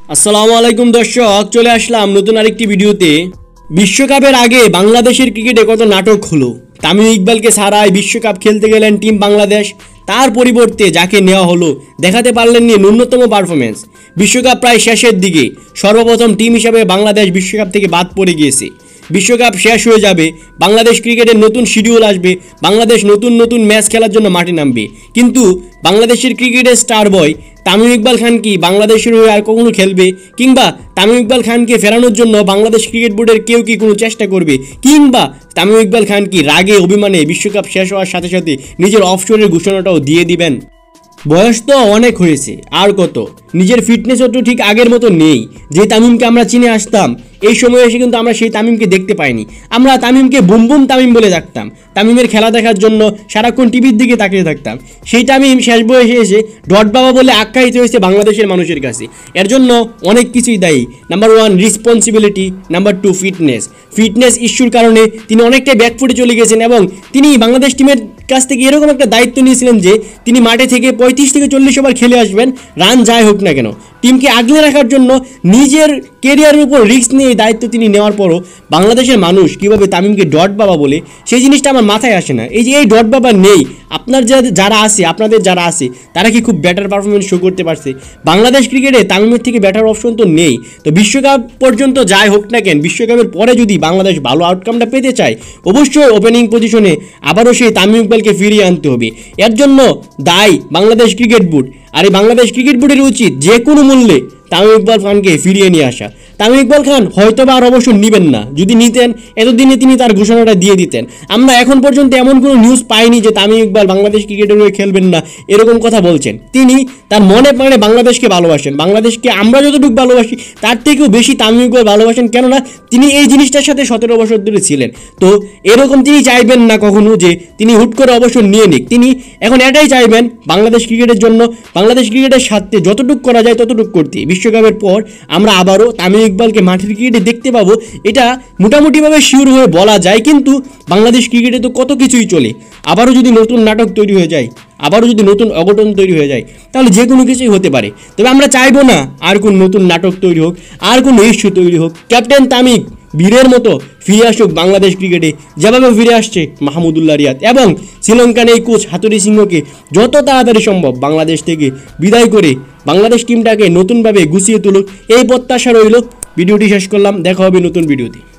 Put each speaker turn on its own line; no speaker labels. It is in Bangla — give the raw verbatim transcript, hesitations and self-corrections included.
আসসালামু আলাইকুম দর্শক, চলে আসলাম নতুন আরেকটি ভিডিওতে। বিশ্বকাপের আগে বাংলাদেশের ক্রিকেটে কত নাটক হলো। তামিম ইকবালকে ছাড়াই বিশ্বকাপ খেলতে গেলেন টিম বাংলাদেশ, তার পরিবর্তে যাকে নেওয়া হলো দেখাতে পারলেননি ন্যূনতম পারফরমেন্স। বিশ্বকাপ প্রায় শেষের দিকে সর্বপ্রথম টিম হিসাবে বাংলাদেশ বিশ্বকাপ থেকে বাদ পড়ে গিয়েছে। বিশ্বকাপ শেষ হয়ে যাবে, বাংলাদেশ ক্রিকেটের নতুন শিডিউল আসবে, বাংলাদেশ নতুন নতুন ম্যাচ খেলার জন্য মাঠে নামবে, কিন্তু বাংলাদেশের ক্রিকেটের স্টার বয় তামিম ইকবাল খান কি বাংলাদেশের হয়ে আর কখনো খেলবে? কিংবা তামিম ইকবাল খানকে ফেরানোর জন্য বাংলাদেশ ক্রিকেট বোর্ডের কেউ কি কোনো চেষ্টা করবে? কিংবা তামিম ইকবাল খান কি রাগে অভিমানে বিশ্বকাপ শেষ হওয়ার সাথে সাথে নিজের অফশোরের ঘোষণাটাও দিয়ে দিবেন? বয়স তো অনেক হয়েছে, আর কত? নিজের ফিটনেসও তো ঠিক আগের মতো নেই। যে তামিমকে আমরা চিনে আসতাম, এই সময় এসে কিন্তু আমরা সেই তামিমকে দেখতে পাইনি। আমরা তামিমকে বুম বুম তামিম বলে ডাকতাম, তামিমের খেলা দেখার জন্য সারাক্ষণ টিভির দিকে তাকিয়ে থাকতাম। সেই তামিম শেষ বয়সে এসে ডট বাবা বলে আখ্যায়িত হয়েছে বাংলাদেশের মানুষের কাছে। এর জন্য অনেক কিছুই দায়ী। Number one responsibility, number two fitness. Fitness ইস্যুর কারণে তিনি অনেকটাই ব্যাকফুটে চলে গেছেন এবং তিনি বাংলাদেশ টিমের কাছ থেকে এরকম একটা দায়িত্ব নিয়েছিলেন যে তিনি মাঠে থেকে পঁয়ত্রিশ থেকে চল্লিশ ওভার খেলে আসবেন, রান যাই হোক না কেন। টিমকে আগলে রাখার জন্য নিজের কেরিয়ারের উপর রিস্ক নিয়ে দায়িত্ব তিনি নেওয়ার পরও বাংলাদেশের মানুষ কীভাবে তামিমকে ডট বাবা বলে, সেই জিনিসটা আমার মাথায় আসে না। এই যে এই ডট বাবা নেই, আপনার যারা আছে, আপনাদের যারা আছে, তারা কি খুব বেটার পারফরমেন্স শো করতে পারছে? বাংলাদেশ ক্রিকেটে তামিমের থেকে বেটার অপশন তো নেই। তো বিশ্বকাপ পর্যন্ত যাই হোক না কেন, বিশ্বকাপের পরে যদি বাংলাদেশ ভালো আউটকামটা পেতে চায়, অবশ্যই ওপেনিং পজিশনে আবারও সেই তামিম ইকবালকে ফিরিয়ে আনতে হবে। এর জন্য দায়ী বাংলাদেশ ক্রিকেট বোর্ড। আর এই বাংলাদেশ ক্রিকেট বোর্ডের উচিত যে কোনো মূল্যে তামিম ইকবাল খানকে ফিরিয়ে নিয়ে আসা। তামিম ইকবাল খান হয়তো বা আর অবশ্য নেবেন না, যদি নিতেন এতদিনে তিনি তার ঘোষণাটা দিয়ে দিতেন। আমরা এখন পর্যন্ত এমন কোনো নিউজ পাইনি যে তামিম ইকবাল বাংলাদেশ ক্রিকেটের হয়ে খেলবেন না, এরকম কথা বলছেন। তিনি তার মনে প্রাণে বাংলাদেশকে ভালোবাসেন, বাংলাদেশকে আমরা যতটুকু ভালোবাসি তার থেকেও বেশি তামিম ইকবাল ভালোবাসেন। কেননা তিনি এই জিনিসটার সাথে সতেরো বছর ধরে ছিলেন। তো এরকম তিনি চাইবেন না কখনো যে তিনি হুট করে অবসর নিয়ে নিক। তিনি এখন এটাই চাইবেন বাংলাদেশ ক্রিকেটের জন্য, বাংলাদেশ ক্রিকেটের সাথে যতটুকু করা যায় ততটুকু করতে। বিশ্বকাপের পর আমরা আবারও তামিম ইকবালকে মাঠের ক্রিকেটে দেখতে পাবো, এটা মোটামুটিভাবে শিওর হয়ে বলা যায়। কিন্তু বাংলাদেশ ক্রিকেটে তো কত কিছুই চলে। আবারও যদি নতুন নাটক তৈরি হয়ে যায়, আবারও যদি নতুন অঘটন তৈরি হয়ে যায়, তাহলে যে কোনো কিছুই হতে পারে। তবে আমরা চাইবো না আর কোন নতুন নাটক তৈরি হোক, আর কোন ইস্যু তৈরি হোক। ক্যাপ্টেন তামিম বীরের মতো ফিরে আসুক বাংলাদেশ ক্রিকেটে, যেভাবে ফিরে আসছে মাহমুদুল্লাহ রিয়াদ, এবং শ্রীলঙ্কান এই কোচ হাতুরি সিংহকে যত তাড়াতাড়ি সম্ভব বাংলাদেশ থেকে বিদায় করে বাংলাদেশ টিমটাকে নতুনভাবে গুছিয়ে তুলুক, এই প্রত্যাশা রইল। ভিডিওটি শেষ করলাম, দেখা হবে নতুন ভিডিওতে।